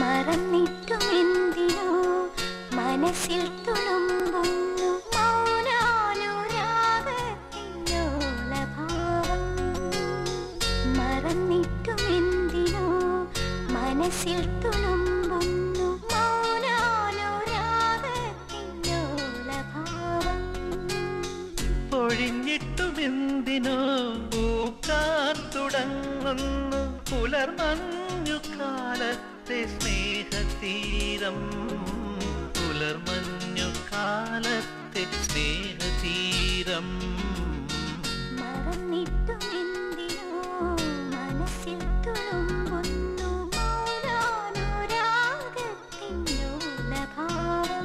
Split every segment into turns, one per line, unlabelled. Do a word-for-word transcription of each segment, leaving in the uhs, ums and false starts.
മറന്നിട്ടുമെന്തിനോ മനസ്സിൽ തുളുമ്പുന്നു മൗനാനുരാഗത്തിലോലഭാവം. മറന്നിട്ടുമെന്തിനോ മനസ്സിൽ തുളുമ്പുന്നു മൗനാനുരാഗത്തിലോലഭാവം.
പൊഴിഞ്ഞിട്ടുമെന്തിനോ പൂക്കാൻ തുടങ്ങുന്നു പുലർമഞ്ഞു കാലത്തെ സ്നേഹതീരം. പുലർമഞ്ഞു കാലത്തെ സ്നേഹതീരം.
മറന്നിട്ടുമെന്തിനോ മനസ്സിൽ തുളുമ്പുന്നു മൗനാനുരാഗത്തിലോലഭാവം.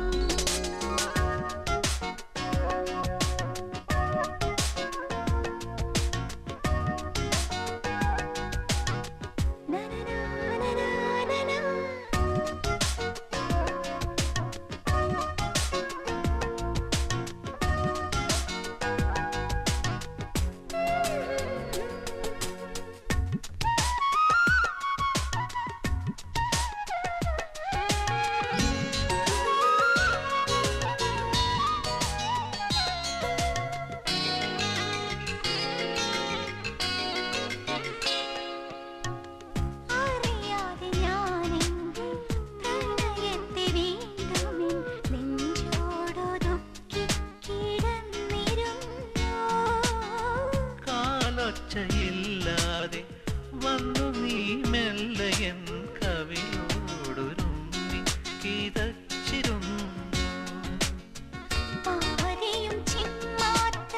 ില്ലാതെ വന്നു നീ മെല്ലയൻ കവിയോടൊരുമ്മി കിതച്ചിരുന്നു.
പാതിയും ചിമ്മാത്ത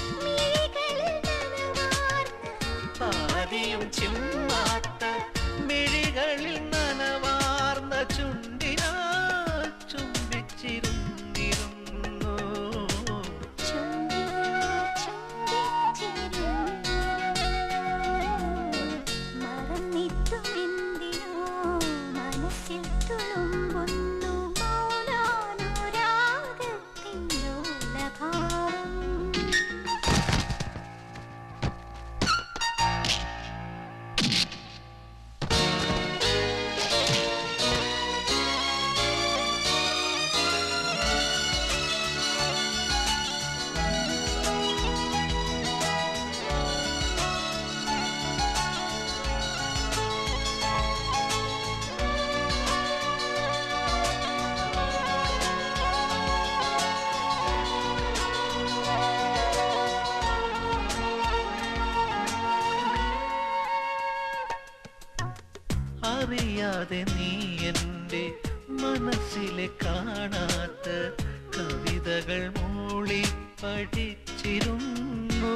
മിഴികളിൽ നനവാർന്ന ചുണ്ടിനാ ചുംബിച്ചിരുന്നിരുന്നു.
മറന്നിട്ടുമെന്തിനോ മനസ്സിൽ തുളുമ്പുന്നു മൗനാനുരാഗത്തിലോലഭാവം.
അറിയാതെ നീ എൻ്റെ മനസ്സിലെ കാണാത്ത കവിതകൾ മൂളി പഠിച്ചിരുന്നു.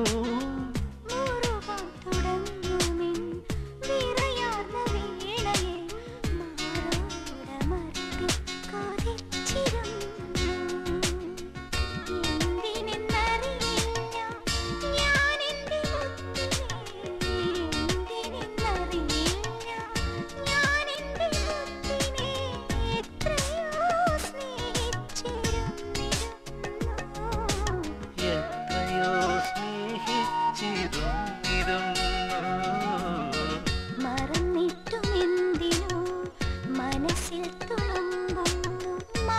മറന്നിട്ടുമെന്തിനോ മനസ്സിൽ തുളുമ്പുന്നു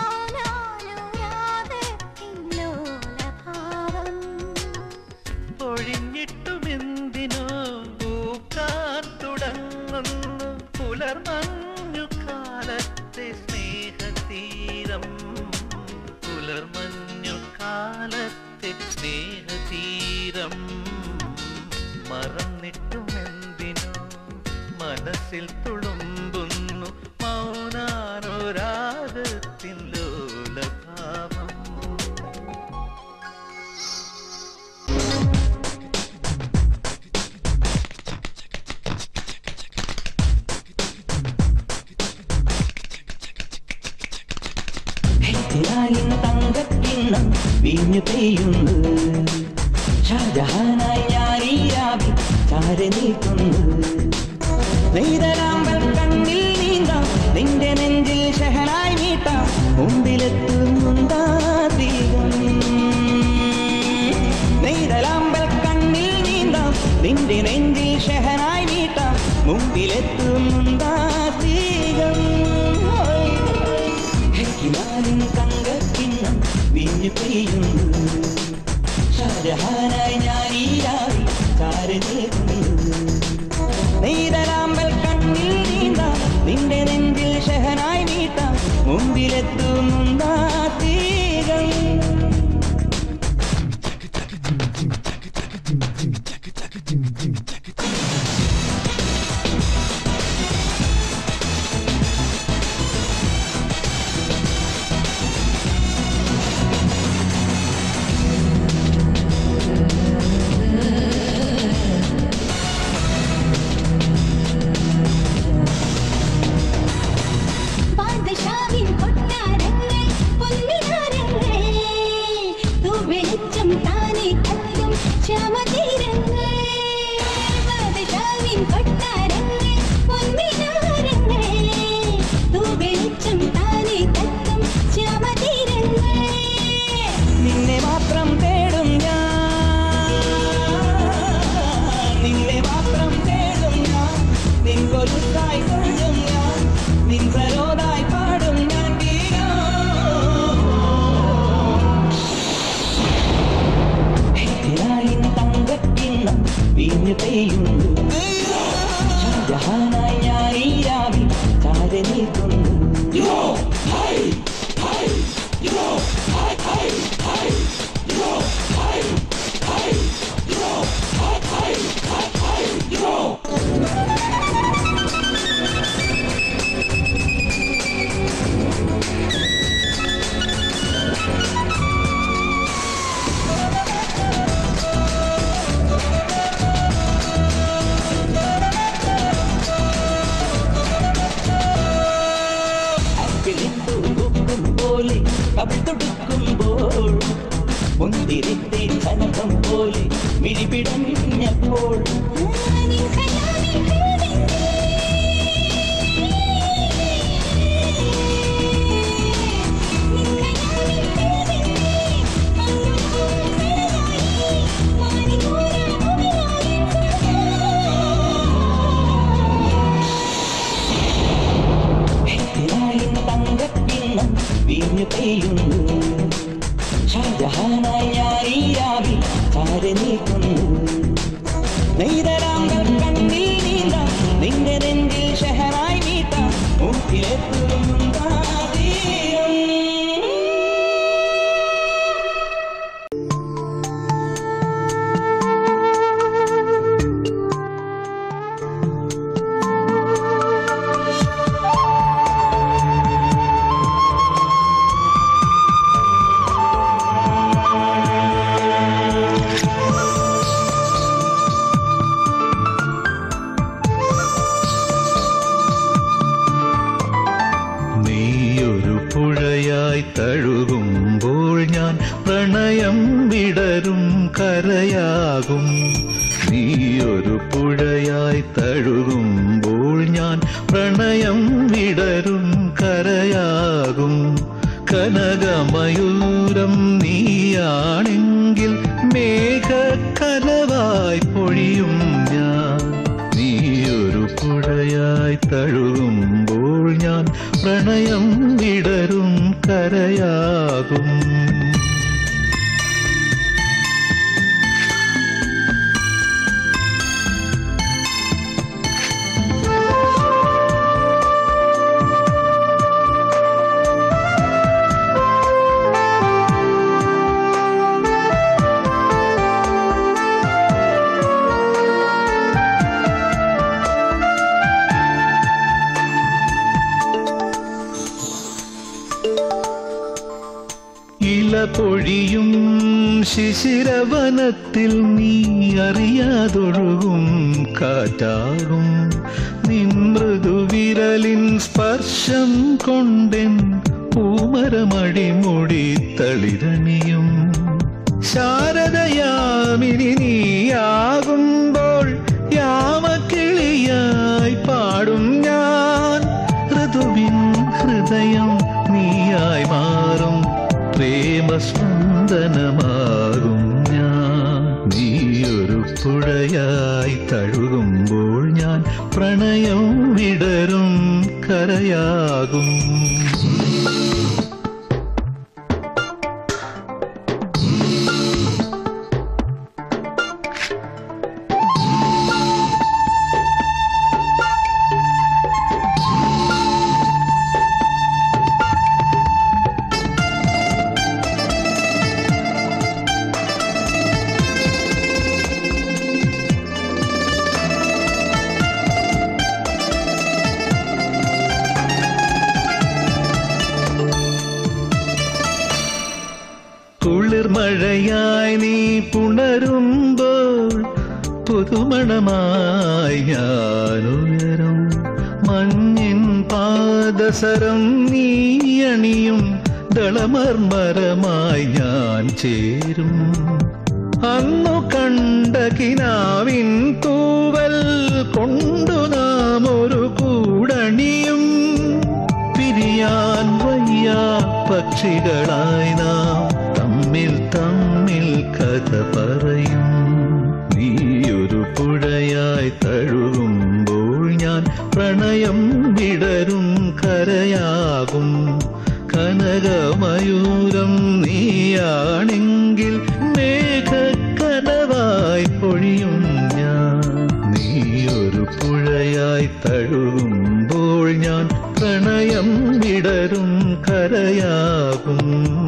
മൗനാനുരാഗത്തിലോലഭാവം.
പൊഴിഞ്ഞിട്ടുമെന്തിനോ പൂക്കാൻ തുടങ്ങുന്നു പുലർമഞ്ഞു കാലത്തെ സ്നേഹതീരം. പുലർമഞ്ഞു കാലത്തെ സ്നേഹതീരം. മറന്നിട്ടുമെന്തിനോ മനസ്സിൽ തുളുമ്പുന്നു മൗനാനുരാഗത്തിൻ ലോലഭാവം.
തങ്കക്കിണ്ണം വീഞ്ഞു പെയ്യുന്നു ഷാജഹാനായി ഞാനീ രാവിൽ ചാര നീക്കുന്നു. നെയ്തലാമ്പൽ കണ്ണിൽ നീന്താം നിന്റെ നെഞ്ചിൽ ഷഹനായി നീട്ടാം മുമ്പിലെത്തുന്നുണ്ടാതീകം. നെയ്തലാമ്പൽ കണ്ണിൽ നീന്താം നിന്റെ നെഞ്ചിൽ ഷഹനായി നീട്ടാം മുമ്പിലെത്തുന്നുണ്ടാതീകം. മുമ്പിലെത്തുന്നുണ്ടാ തീരം. നിന്നെ മാത്രം തേടും ഞാൻ, നിന്നെ മാത്രം തേടും ഞാൻ, നിൻ കൊലുസായി കൊള്ളും ഞാൻ, നിൻ സരോദായി പാടും ഞാൻ ഗീതം. ിൻ തങ്കക്കിണ്ണം വീഞ്ഞു പെയ്യുന്നു, ഷാജഹാനായി ഞാൻ ഈ രാവിൽ ചാരി നിൽക്കുന്നു. പോലെ കത്തൊടുക്കുമ്പോൾ മുന്തിരിത്തെ കനകം പോലെ മിഴിപിടഞ്ഞപ്പോൾ തങ്കക്കിണ്ണം വീഞ്ഞു പെയ്യുന്നു, ഷാജഹാനായി ഞാൻ ഈ രാവിൽ ചാരി നിൽക്കുന്നു. നെയ്തരാം കണ്ണിൽ നീന്താം, നിന്റെ നെഞ്ചിൽ ഷഹറായി നീട്ടാം, മുഖിലെത്തുന്നുണ്ടാ തീരം.
പുഴയായി തഴുകുമ്പോൾ ഞാൻ പ്രണയം വിടരും കരയാകും. നീയൊരു പുഴയായി തഴുകുമ്പോൾ ഞാൻ പ്രണയം വിടരും കരയാകും. കനകമയൂരം നീയാണെങ്കിൽ മേഘക്കനവായി പൊഴിയും ഞാൻ. നീയൊരു പുഴയായി തഴുകുമ്പോൾ ഞാൻ പ്രണയം വിടരും കരയാകും. ഇല പൊഴിയും ശിശിരവനത്തിൽ നീ അറിയാതൊഴുകും കാറ്റാകും. നിൻ മൃദുവിരലിൻ സ്പർശം കൊണ്ടെൻ പൂമരമടിമുടി തളിരണിയും. ശാരദയാമിനി നീയാകുമ്പോൾ യാമക്കിളിയായി പാടും ഞാൻ. ഋതുവിൻ ഹൃദയം നീയായി മാറും, പ്രേമസ്പന്ദനമാകും ഞാൻ. നീയൊരു പുഴയായി തഴുകുമ്പോൾ ഞാൻ പ്രണയം വിടരും കരയാകും. മഴയായി നീ പുണരുമ്പോൾ പുതുമണമായി ഞാനുയരും. മഞ്ഞിൻ പാദസരം നീ അണിയും ദളമർമരമായി ഞാൻ ചേരും. അന്നു കണ്ട കിനാവിൻ തൂവൽ കൊണ്ടു നാം ഒരു കൂടണിയും. പിരിയാൻ വയ്യ പക്ഷികളായി നാം തമ്മിൽ തമ്മിൽ കഥ പറയും. നീയൊരു പുഴയായി തഴുകുമ്പോൾ ഞാൻ പ്രണയം വിടരും കരയാകും. കനകമയൂരം നീയാണെങ്കിൽ മേഘക്കനവായി പൊഴിയും ഞാൻ. നീയൊരു പുഴയായി തഴുകുമ്പോൾ ഞാൻ പ്രണയം വിടരും കരയാകും.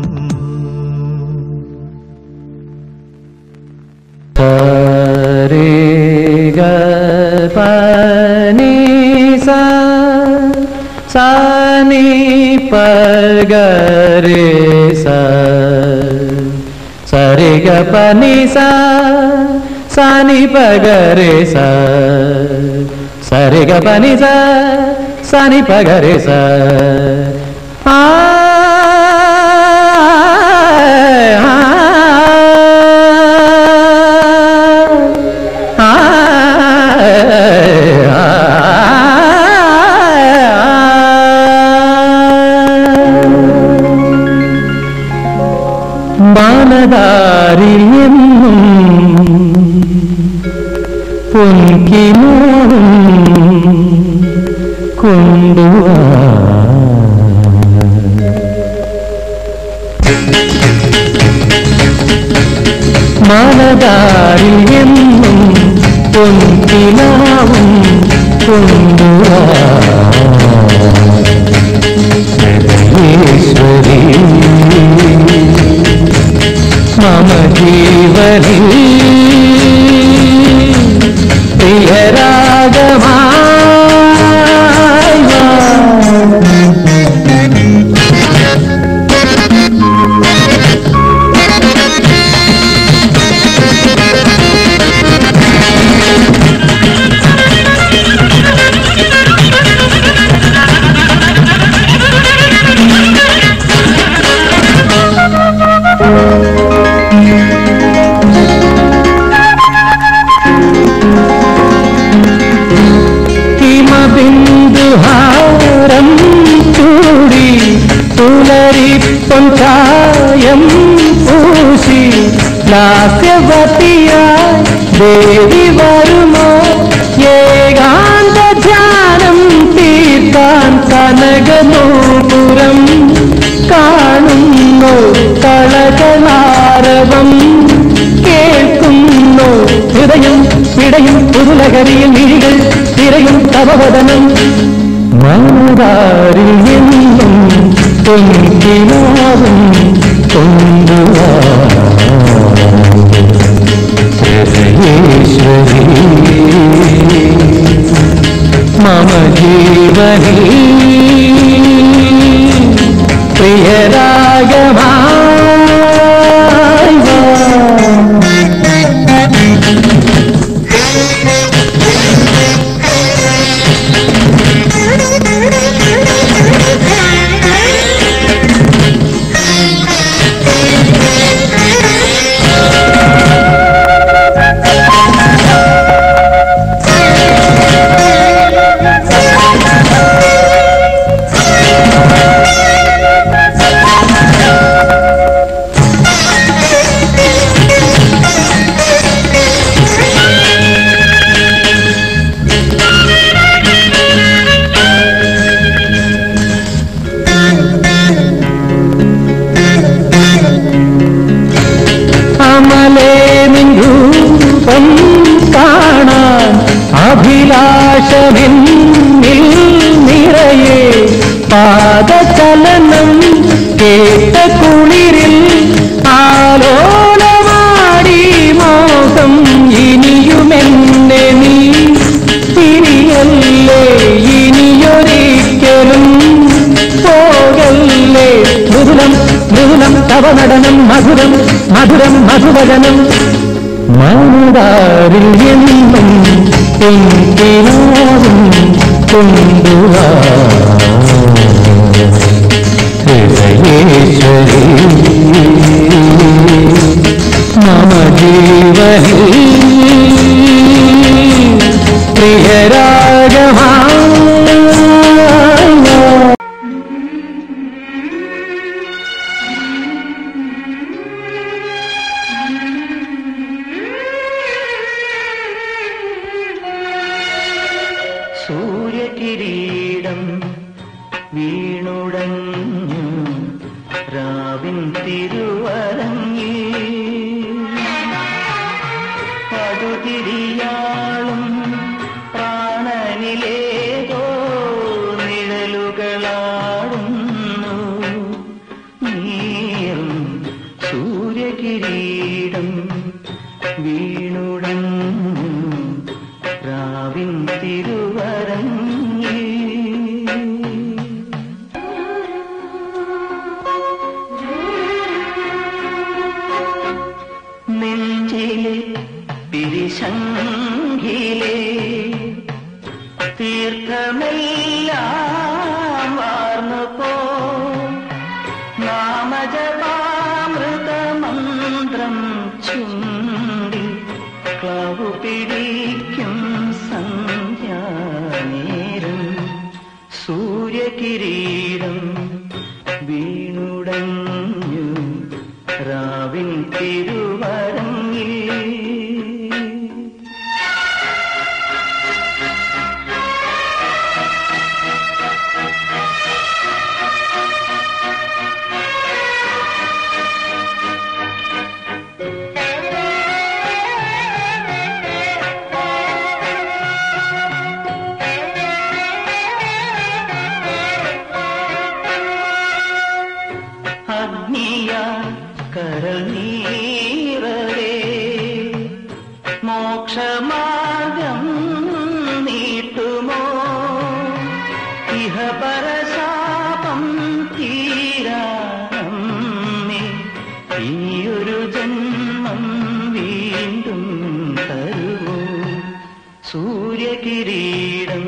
रे ग प नि सा सा नि प ग रे सा सा रे ग प नि सा सा नि प ग रे सा सा रे ग प नि सा सा नि प ग रे सा. आ ബാലധാരിയെന്നും പൊൻകിനാവും കൊണ്ടുവാ. ബാലധാരിയെന്നും പൊൻകിനാവും കൊണ്ടുവാ. ഈശ്വരീ मम जीवनी प्रियरागमाय ഹാരം ചൂടി പുലരിപ്പൊൻചായം പൂശി ലാസ്യവതിയായി ദേവി വരുമോ. ഏകാന്ത ധ്യാനം തീർക്കാൻ കനകനോപുരം കാണുന്നു. കളകളാരവം കേൾക്കുന്നു. ഹൃദയം പിടയും പുതുലഹരിയിൽ മിഴികൾ തിരയും തവവദനം. മൗനതാരിൽ നിന്നും പൊൻകിനാവും കൊണ്ടുവാ. ഈശ്വരീ മമ ജീവനീ പ്രിയരാഗമായി വാ. തവ നടനം മധുരം മധുരം മധുവചനം മൗനദാരിൽ എന്നും പൊൻകിനാവും കൊണ്ടുവാ ഹൃദയേശ്വരി മമ ജീവനിൽ പ്രിയരാഗമാ
സൂര്യകിരീടം വീണുടഞ്ഞു രാവിൻ തിരുവരങ്ങി പടുതിരിയാളും പ്രാണനിലേതോ നിഴലുകളാടുന്നു നീറും സൂര്യകിരീടം വീണുടഞ്ഞു രാവിൻ തിരുവരങ്ങി നെഞ്ചിലെ പിരിശങ്കിലെ തീർത്ഥമെല്ലാം വാർന്നു പോ നാമജപാമൃതമന്ത്രം ചുണ്ടി ക്ലാവു പിടിക്കും സന്ധ്യാനേരം സൂര്യകിരീടം വീണുടഞ്ഞു രാവിൻ തിരുവരങ്ങി കരൾ നീറവേ മോക്ഷമാർഗം നീട്ടുമോ ഇഹപരശാപം തീരാമേ ഇനിയൊരു ജന്മം വീണ്ടും തരുമോ സൂര്യകിരീടം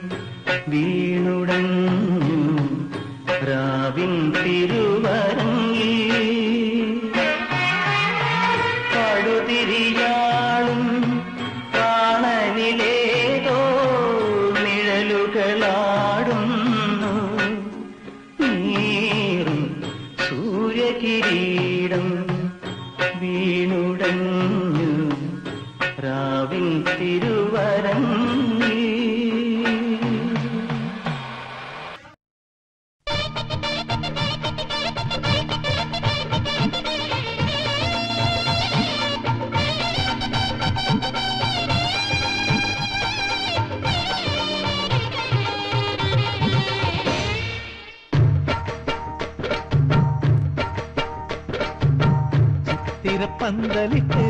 വീണുടഞ്ഞു രാവിൻ തിരുവരങ്ങി പടുതിരിയാളും പ്രാണനിലേതോ നിഴലുകളാടുന്നു നീറും സൂര്യകിരീടം വീണുടഞ്ഞു രാവിൻ തിരുവരങ്ങി പന്തലിട്ട്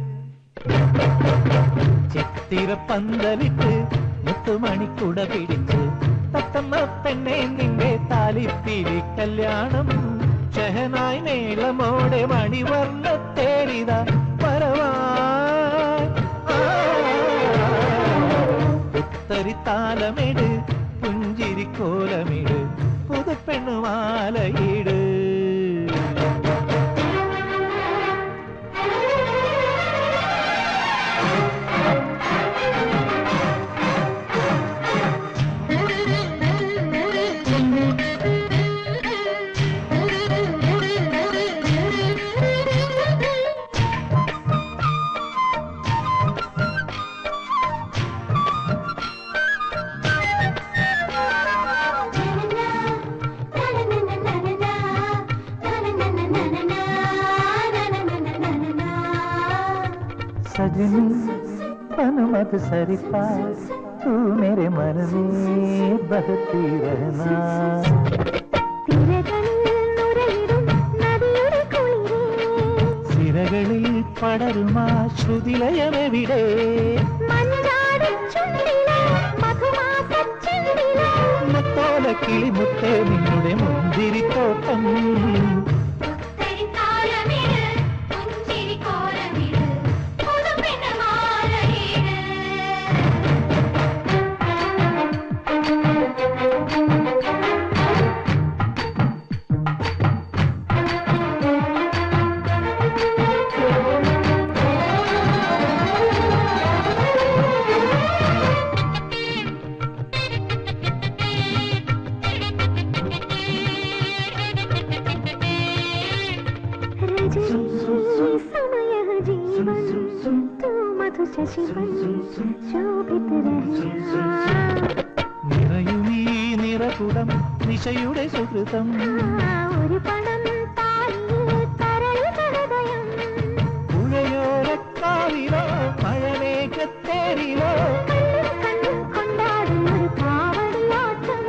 ചിത്തിരപ്പന്തലിട്ട് മുത്തുമണിക്കുട പിടിച്ച് തത്തമ്മ പെണ്ണെ നിന്റെ താലിപ്പിരി കല്യാണം ഷഹനായി മേളമോടെ മണിവർണ്ണ തേരിത പരവായി ഉത്തരി താലമിട് പുഞ്ചിരി കോലമിട് പുതുപ്പെണ്ണുമാലയിട് सजनी पनमत सरिता तू मेरे मन में बहती रहना സിരകളിൽ പടരുമാ ശ്രുതിലയമെവിടെ മുത്തോല കിളിമുത്തേ നിങ്ങളുടെ മുന്തിരിത്തോട്ടം
शशिवन शोभित रहना
നിറയുമീ നിറകുടം നിശയുടെ സുഹൃതം
ഒരു പണം താലിൽ തരളിത ഹൃദയം
പുഴയോരക്കാവിലോ മഴമേഘത്തേരിലോ
കണ്ണും കൊണ്ടാടും ഒരു കാവടിയാട്ടം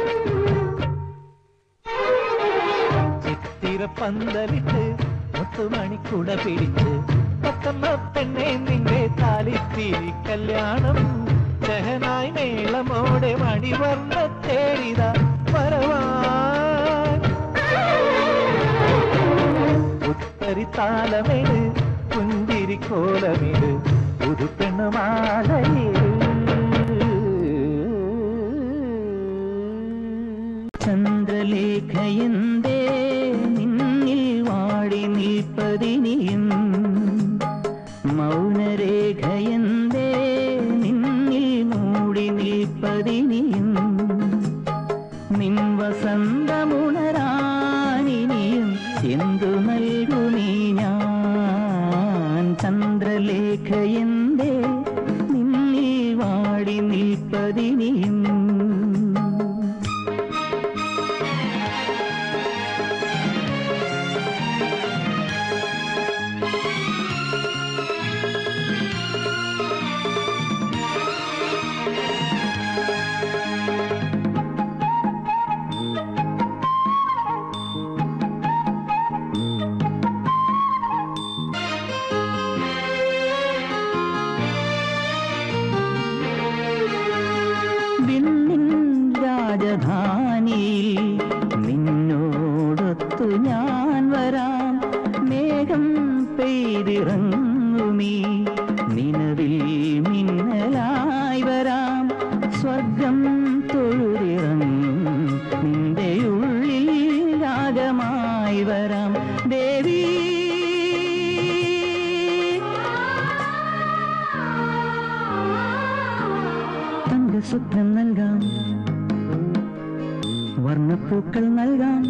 ചിത്തിരപ്പന്തലിട്ട് മുത്തുമണിക്കുട പിടിച്ച് പത്തമ്മ പെണ്ണെ നിന്റെ താലിത്തിരി കല്യാണം ഷഹനായ് മേളമോടെ മണിവർണ്ണ തേടിത വരവാൻ ഉത്തരി താലമിട് പുഞ്ചിരി കോലമിട് പുതുപ്പെണ്ണുമാലയേ
ചന്ദ്രലേഖയന്തേ നിന്നിൽ വാടി നിൽപ്പതിനിയും മൗനരേഖയന്തേ നിന്നിൽ മൂടി നിൽപ്പതിനിയും നിൻ വസന്തമുണരാനിനിയും എന്തു നൽകുമീ ഞാൻ ചന്ദ്രലേഖയന്തേ നിന്നിൽ വാടി നിൽപ്പതിനിയും രാജധാനിയിൽ നിന്നോടൊത്തു ഞാൻ വരാം മേഘം പെയ്തിറങ്ങുമീ നിലവിൽ മിന്നലായി വരാം സ്വർഗം തൊഴുതിറങ്ങും നിന്റെ ഉള്ളിൽ രാഗമായി വരാം ദേവി സ്വപ്നം നൽകാം വർണ്ണപ്പൂക്കൾ നൽകാം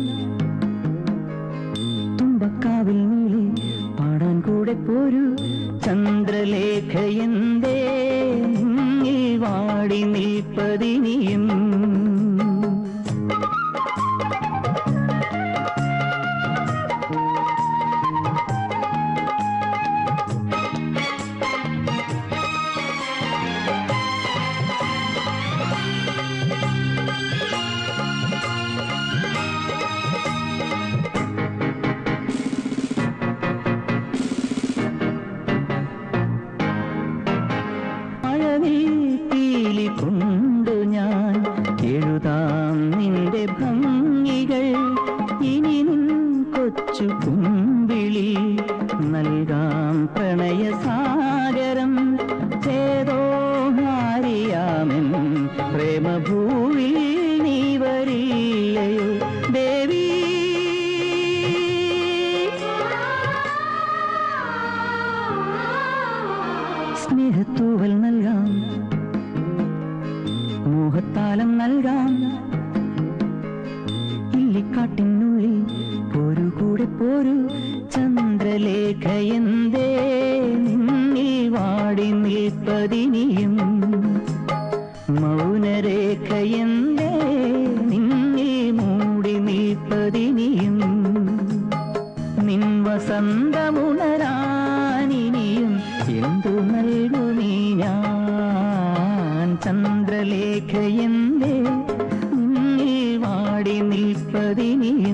തുമ്പക്കാവിൽ നീളി പാടാൻ കൂടെ പോരൂ ചന്ദ്രലേഖയന്തേ നിന്നിൽ വാടി നിൽപ്പതിനിയും കൊണ്ടു ഞാൻ എഴുതാം നിന്റെ ഭംഗികൾ ഇനി നിൻ കൊച്ചു കുമ്പിളി നൽകാം പ്രണയസാഗരം ചേതോ ഹാരിയാമെൻ പ്രേമഭൂവിൽ നീ വരില്ലയോ ദേവി സ്നേഹത്തൂവൽ നൽകാം മോഹത്താലം നൽകാം ഇല്ലിക്കാട്ടിനുള്ളിൽ പോരു കൂടെ പോരു ചന്ദ്രലേഖയന്തേ നിന്നിൽ വാടി നിൽപ്പതിനിയും മൗനരേഖയന്തേ നിന്നിൽ മൂടി നിൽപ്പതിനിയും നിൻ വസന്തമുണരാനിനിയും എന്തു നൽകുമീ ഞാൻ ചന്ദ്രലേഖയന്തേ നിന്നിൽ വാടി നിൽപ്പതിനിയും